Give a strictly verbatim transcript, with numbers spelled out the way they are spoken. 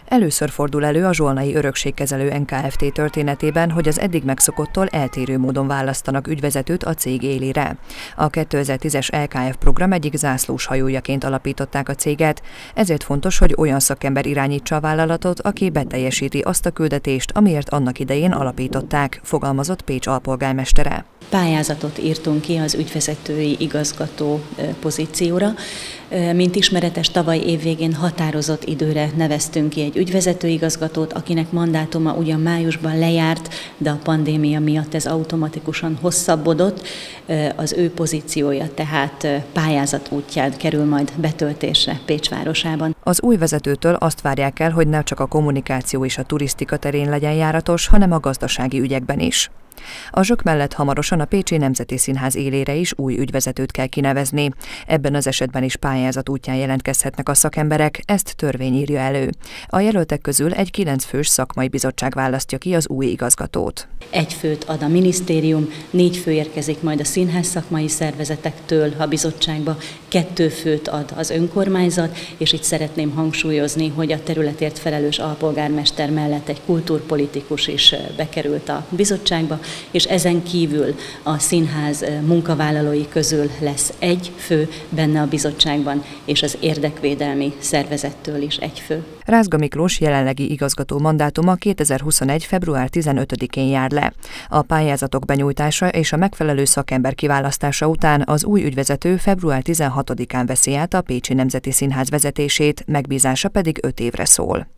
Először fordul elő a Zsolnai Örökségkezelő en ká ef té történetében, hogy az eddig megszokottól eltérő módon választanak ügyvezetőt a cég élére. A kétezer-tízes el ká ef program egyik zászlós hajójaként alapították a céget, ezért fontos, hogy olyan szakember irányítsa a vállalatot, aki beteljesíti azt a küldetést, amiért annak idején alapították, fogalmazott Pécs alpolgármestere. Pályázatot írtunk ki az ügyvezetői igazgató pozícióra. Mint ismeretes, tavaly évvégén határozott időre neveztünk ki egy ügyvezető igazgatót, akinek mandátuma ugyan májusban lejárt, de a pandémia miatt ez automatikusan hosszabbodott. Az ő pozíciója tehát pályázat útján kerül majd betöltésre Pécs városában. Az új vezetőtől azt várják el, hogy ne csak a kommunikáció és a turisztika terén legyen járatos, hanem a gazdasági ügyekben is. A Zsök mellett hamarosan a Pécsi Nemzeti Színház élére is új ügyvezetőt kell kinevezni. Ebben az esetben is pályázat útján jelentkezhetnek a szakemberek, ezt törvény írja elő. A jelöltek közül egy kilenc fős szakmai bizottság választja ki az új igazgatót. Egy főt ad a minisztérium, négy fő érkezik majd a színház szakmai szervezetektől a bizottságba, kettő főt ad az önkormányzat, és itt szeretném hangsúlyozni, hogy a területért felelős alpolgármester mellett egy kultúrpolitikus is bekerült a bizottságba, és ezen kívül a színház munkavállalói közül lesz egy fő benne a bizottságban, és az érdekvédelmi szervezettől is egy fő. Rázga Miklós jelenlegi igazgató mandátuma kétezer-huszonegy február tizenötödikén jár le. A pályázatok benyújtása és a megfelelő szakember kiválasztása után az új ügyvezető február tizenhatodikán veszi át a Pécsi Nemzeti Színház vezetését, megbízása pedig öt évre szól.